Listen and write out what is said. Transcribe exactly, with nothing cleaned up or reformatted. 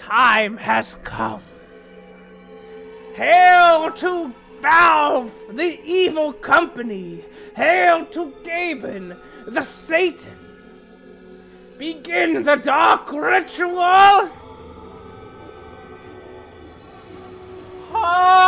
time has come. Hail to Valve, the evil company! Hail to Gaben, the Satan! Begin the dark ritual! Ah!